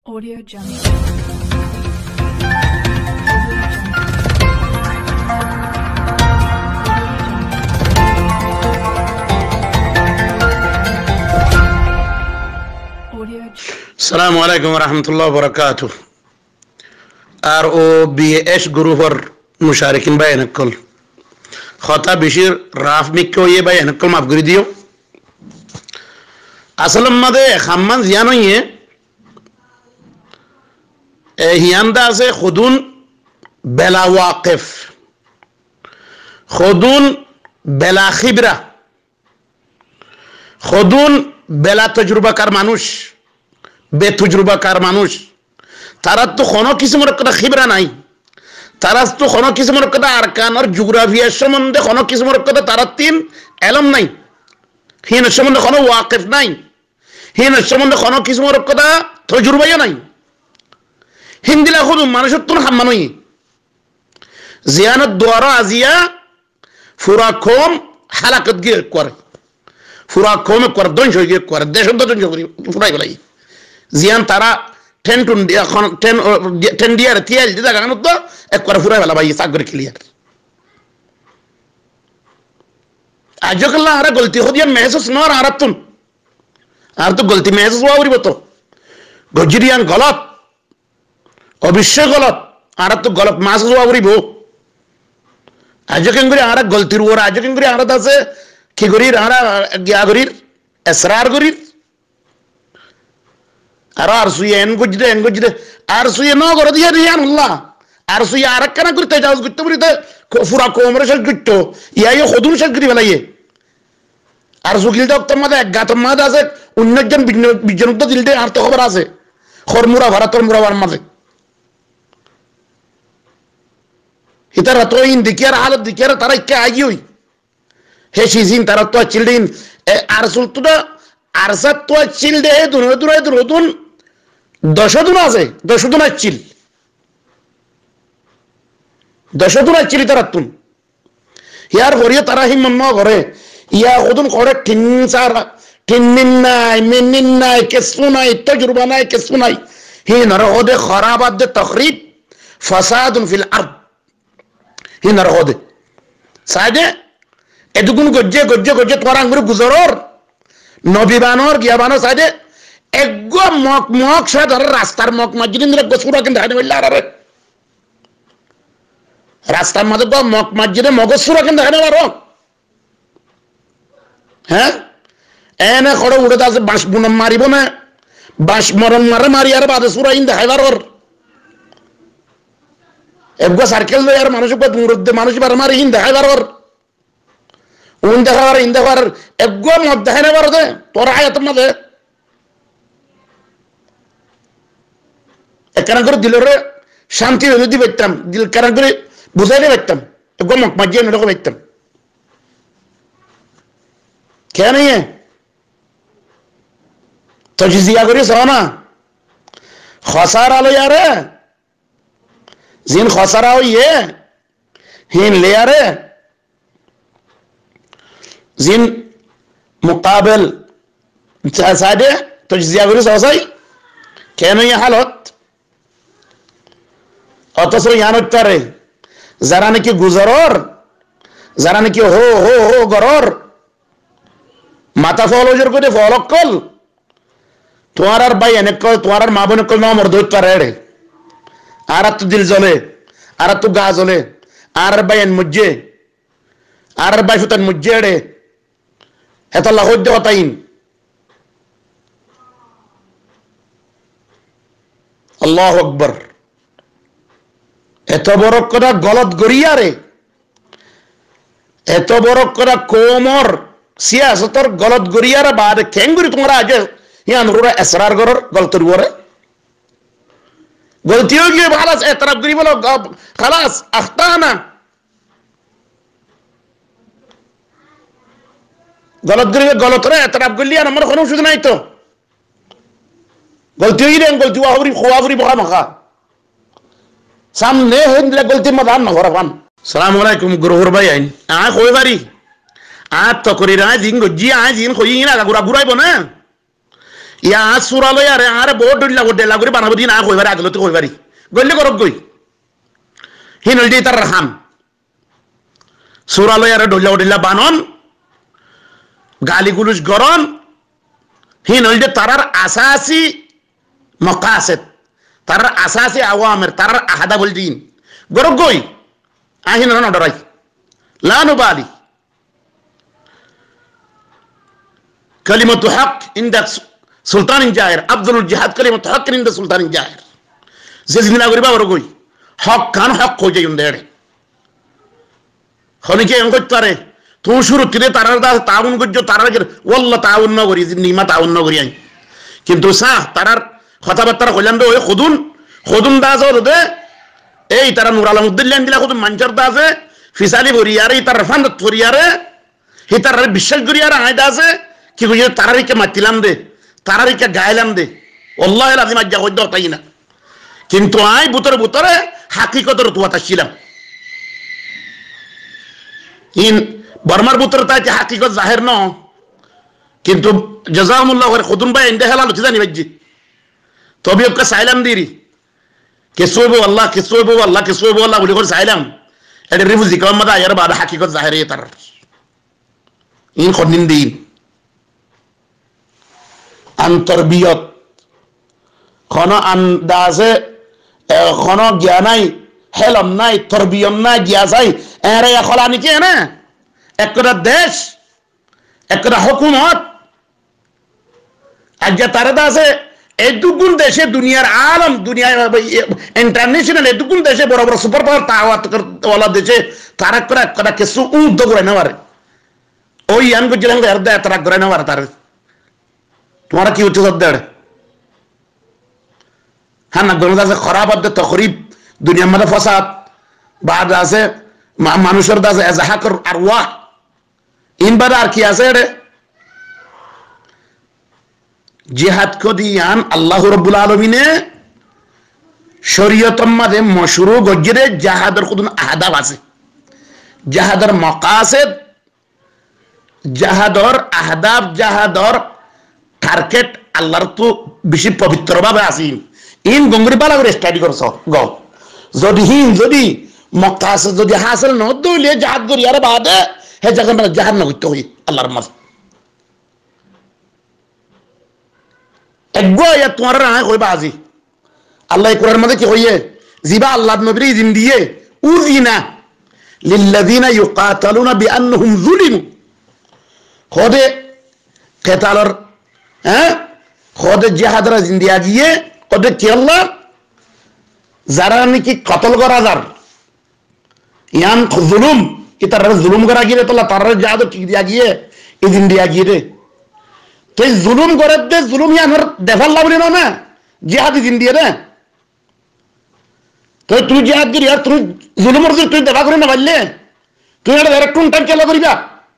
Audio Jungle. السلام عليكم ورحمة الله وبركاته. ROBS গ্রুপের মুশারিকিন ভাই নকল খতা বিশির রাফ মিক্কো ইয়ে ভাই নকল মাফ করে দিও আসলম মাদে খাম্মান জিয়ান ইয়ে হিয়ান্দা আছে খুদুন বেলা ওয়াকিফ খুদুন বেলা খিবরা খুদুন বেলা তজরুবাকার মানুষ বেতজরুবাকার মানুষ তারা তো কোনো কিসিমের একটা খিবরা নাই তারা তো কোনো কিসিমের একটা আরকান আর জিওগ্রাফিয়ার সম্বন্ধে কোনো কিসিমের একটা তারা তিন এলম নাই হিন সম্বন্ধে কোনো ওয়াকিফ নাই হিন সম্বন্ধে কোনো কিসিমের একটা তজরুবাই নাই হিন্দিলা খুদ মানুষের তো হাম্মানই জিয়ানত দ্বারা আজিয়া ফুরা কম হালাকত গিয়ে করে ফুরা কমে করে দঞ্জ হয়ে গিয়ে করে দেশ দঞ্জ করি ফুরাই বলাই জিয়ান তারা টেন দিয়ার তিয়াল দিদা গান তো এক করে ফুরাই বেলা ভাই সাগর ক্লিয়ার আজকাল আরে গলতি হদিয়া মেহসুস নর আরাতুন আর তো গলতি মেহসুস হওয়া উড়িব তো গজরিয়ান গলত অবশ্যই গলত আর তো গলত মাসুস হওয়া উড়িব আজকেন করে আর গলতির ওর আজকেন করে আর আছে কি গরির আর গিয়া গরির এসরার গরির আর সুয়ে এন গজরে আর সুয়ে ন গর দিয়া রিয়ান আল্লাহ আর সুয়ে আর কেন করতে যাও করতে বলিতে ফুরা কোমরে শেষ করতো ইয়াই খদুন শেষ করি বেলাইয়ে আর সুকিল দপ্তর মাঝে এক গাতর মাঝে আছে অন্যজন বিজ্ঞানুক্ত দিলতে আর তো খবর আছে খরমুরা ভারতর মুরাবার মাঝে ইতার তো ইন দিকিয়ার হালত দিকিয়ার তারা কে আগি হই হে সিজিন তারা তো চিলদিন আর সুলতুটা আর সাত তো চিল দে দুন 10 দিন আছে 10 দিন চিল 10 দিন চিল তারা তুন ইয়ার ভরিয়ে তারা হিম্মত ন করে ইয়া ওদুন করে তিন নাই মিনিন নাই কেসু নাই তজরবা নাই কেসু নাই হি নর ওদে খরাবাদ দে তখরিব ফাসাদুন ফিল আরদ হি নর ওদে সাদে এদুগুন গজ্জে তোরা আঙ্গুর গুজরর নবী বানর গিয়া বানর সাইডে একগো মক সে ধরে রাস্তার মক মসজিদ গোসুরা কিন্তু হাইনে বললে আর রাস্তার মধ্যে মক মসজিদে মগসুরা কিন্তু হাইনে পারো হ্যাঁ এনে খড় উড়ে আছে বাঁশ বুনম মারিব না বাঁশ মরণ মারি আর বাদে সুরা ইন দেখাইবার ওর একগো সার্কেল লই আর মানুষ মানুষ বার মারি ইন দেখাইবার ওর উন দেখাবার ইন দেখাবার একগো মত দেখাই নেবার দে তোর আয়াত মাঝে একখানা করে দিলের শান্তি যদি পাইতাম দিল কারণ করে বুঝাইলে পাইতাম একগো মক মাজিয়ে নেড়ে পাইতাম কে নেই তো জিয়া করি সহ না খসার আলো ইয়ারে জিন খসারা ইয়ে হিন ले यारे জিন মুকাবেল সাইডে তো জিয়া করি সহসাই কেন এই হালত অথচ ইয়ান উত্তরে যারা নাকি গুজরর যারা নাকি হো হো হো গরর মাথা ফলজর করে ফলকল তোমার আর ভাই এনে কল তোমার আর মা বোনে কল না মর দইত পারে আর তো দিল জ্বলে আর তো গা জ্বলে আর ভাই এন মুজ্জে আর ভাই সুতান মুজ্জে রে এত লাহজ্জ হতাইন আল্লাহু আকবার এত বড় কথা গলত গড়িয়া রে এত বড় কথা কোমর সিয়াসতর গলত গড়িয়ার বাদ কেঙ্গুরি তোমরা আজ ইয়ান রুরা এসরার গরর গলতর ওরে গলতি হয়ে গিয়ে খালাস এতরাফ করি বলো খালাস আখতানা গলত গরিবে গলত রে এতরাফ করলি আর আমার কোনো সুযোগ নাই তো গলতি হয়ে গেলেন গলতি খোয়াবরি বকা মাখা সামনে হিন্দলে গলতি মাদান না ঘরাবান সালাম আলাইকুম গুরুহর ভাই আইন কই বাড়ি তো করি রা জিন গজি জিন কই না গুড়াইব না ইয়া সুরা লই আরে বহুত ডেলা করে বানাবো দিন না কইবারে আগলতে কইবারি গইলে করব গই হিনল দি তার রাহাম সুরা লই আরে ডলা বানন গালি গুলুস গরন হিনল দি তারার আসাসি মাকাসিদ তারার আসাসি আওয়ামির তারার আহাদা বল দিন গরব গই আহিন না ডরাই লা নুবালি কালিমাতু হক ইনদা সুলতান জাহির আব্দুল জিহাদ কালিমাতু হক ইনদা সুলতান জাহির যে জিনা করিবা বড় কই হক কান হক কই যাই উন্দেড়ে হনিকে এম করতারে তুই শুরু তিরে তারার দা তাউন গজ্জ তারার ওয়াল্লাহ তাউন ন করি নিমা তাউন ন করি কিন্তু সা তারার কথাবার্তা কইলাম দে ওই খুদুন দাস দে এই তারা নূর আলমউদ্দিন দিলা খুদুন মানচার দাসে ফিসালি ভরিয়ারে তার ফান্দ থরিয়ারে হি তার বিশ্বাস করিয়ারে আই দাসে কি কই তারারিকে মাতিলাম দে তারারিকে গাইলাম দে আল্লাহর আযীম আজ্জা কই দাও তাই না কিন্তু আই বুতরে হাকিকতের তুয়াতা ছিলাম ইন বর্মার বুতরে তাই হাকিকত জাহির ন কিন্তু জাযাকুমুল্লাহ খাইর খুদুন ভাই ইনদে হালাল হচ্ছে জানি বাজি তবে ওকে সাইলাম দিরি কেসুবু আল্লাহ বলে করে সাইলাম এটা রিফুজি কাম মাদা ইয়ার বাদ হাকিকত জাহির তার ইন খনিন দিন আন্তর্বিয়ত খন আন্দাজে খন জ্ঞানাই হেলম নাই তরবিয়ম নাই গিয়াসাই এরে খলানি কি না একটা দেশ একটা হুকুমত আজ তারা দাসে এদুগুন দেশে দুনিয়ার আলম দুনিয়া ইন্টারন্যাশনাল এদুগুন দেশে বড় বড় সুপার পাওয়ার তাওয়াত ওয়ালা দেশে তারা করে কিছু উদ্যোগ করে না পারে ওই আন গজলাম এর তারা করে না পারে তার তোমার কি হচ্ছে সদ্দার হ্যাঁ না গণদাস খারাপ আদ তকরিব দুনিয়ার মধ্যে ফসাদ বাদ আছে মানুষের দাস এজাহাকর আরওয়াহ ইনবাদ আর কি আছে রে জিহাদ কো দিয়ান আল্লাহ রাব্বুল আলামিনে শরীয়তম মাদে মশরু গজরে জিহাদের খুদুন আহদাব আছে জিহাদের মাকাসিদ জিহাদর আহদাব জিহাদর টার্গেট আল্লাহর তো বেশি পবিত্র ভাবে আছে ইন গঙ্গরি বালা করে স্টাডি করছ গ যদি মাকাসিদ যদি হাসিল ন দইলে জিহাদ করি আর বাদে হে জায়গা মানে জিহাদ না হইতে হই আল্লাহর মাঝ একগো ইয়া তোমার না কইবা আজি আল্লাহ কোরআন মধ্যে কি কইয়ে জিবা আল্লাহ নবীর ইদিন দিয়ে উযিনা লিল্লাযিনা ইউকাতালুনা বিআন্নাহুম যুলিমু খোদে কেতালর খোদে জিহাদরা জিন্দিয়া গিয়ে খোদে কি আল্লাহ যারা নাকি কতল করা যার ইয়ান জুলুম ইতার জুলুম করা গিয়ে তো তার জিহাদ ঠিক দিয়া গিয়ে ইদিন দিয়া গিয়ে রে তো জুলুম করে দে জুলুম ইয়ানোর দেফাল্লা বলি না জিহাদ দিন দিয়ে রে তো তুই জিহাদ করি আর তুই জুলুমের তুই দেখা করে না পারলে তুই এটা ডাইরেক্ট কোন টাইম খেলা করিবা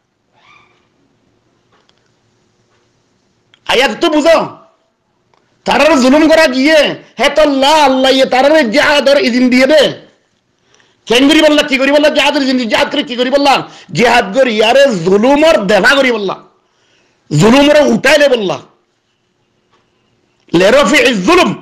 আয়াত তো বুঝো তারার জুলুম করা গিয়ে হে তো আল্লাহ ইয়ে তারার জিহাদর ইদিন দিয়ে দে কেন করি বললা কি করি বললা জিহাদের ইদিন জিহাদ করে কি করি বললা জিহাদ করি আরে জুলুমর দেখা করি বললা জুলুমরে উঠাইলে বললা লিরফি الظلم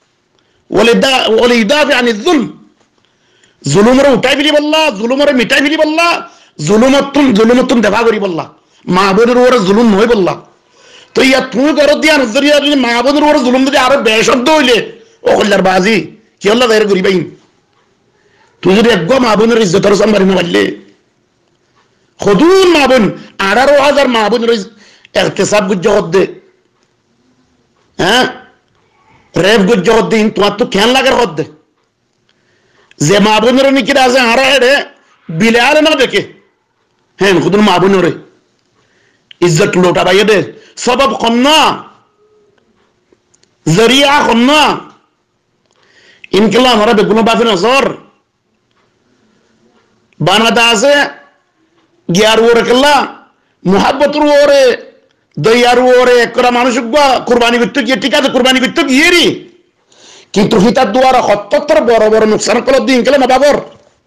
وليدافع عن الظلم জুলুমরে উঠাই বিলি বললা জুলুমরে মিটাই বিলি বললা জুলুমতুন দেবা করি বললা মা বোনের উপরে জুলুম নয় বললা তো ইয়া তুমি করো দিয়া নজরিয়া যদি মা বোনের উপরে জুলুম যদি আরো বেশব্দ হইলে ও কল্লার বাজি কি আল্লাহ দায়ের করি বাইন তুই যদি একগো মা বোনের ইজ্জতের সম্মানি না পারলে খুদুন মা বোন 18,000 মা বোনের এহতেসাব গুজ্জত দে হ্যাঁ রেপ গুজ্জত দিন তোমার তো কেন লাগার হদ দে যে মা বোনের নিকিরা আছে হারা হেড়ে বিলে আরে না দেখে হ্যাঁ খুদুন মা বোনের ইজ্জত লোটা বাইয়ে দে সবব খন্না জরিয়া খন্না ইনকেলা আমরা বেগুনো বাফে নজর বানাদা আছে গিয়ার ওরে কেল্লা মুহাব্বতুর ওরে দয়ার ওরে একরা মানুষ কুরবানি করতে গিয়ে ঠিক আছে কুরবানি করতে গিয়েরি কিন্তু হিতার দুয়ারা ৭০ বড় বড় নুকসান কল দিন কেলে না বাবর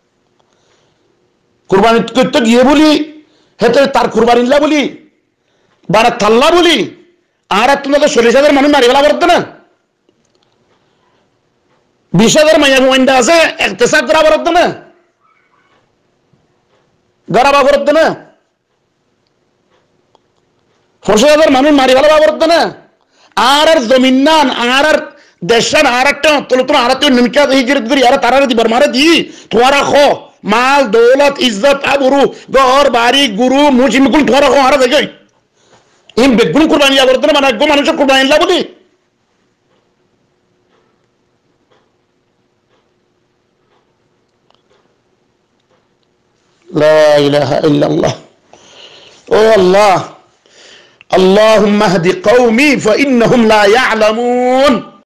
কুরবানি করতে গিয়ে বলি হেতে তার কুরবানি লা বলি বারা থাল্লা বলি আর তোমাদের 40,000 মানুষ মারি ফেলা করতে না, 20,000 মাইয়া গোয়েন্দা আছে একতেসাব করা করতে না, গড়াবা করতে না, 40,000 মানুষ মারি ফেলা করতে না। আর জমিন না আর দেশান আর একটা তলতন আর নিমকা হিজরত করি আর তারা দিবার মারে দি তোরা খো মাল দৌলত ইজ্জত আবরু ঘর বাড়ি গুরু মুজিমকুল তোরা খো আর দেখে ইম বেগুন কুরবানি করতে না, মানে একদম মানুষের কুরবানি লাভ দি। লা ইলাহা ইল্লাল্লাহ। ও আল্লাহ, اللهم اهد قومي فإنهم لا يعلمون।